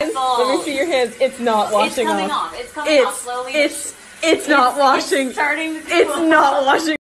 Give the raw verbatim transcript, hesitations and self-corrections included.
Let me see your hands. It's not washing It's coming off. off. It's coming It's, off slowly. It's, it's not It's washing. starting to It's not washing.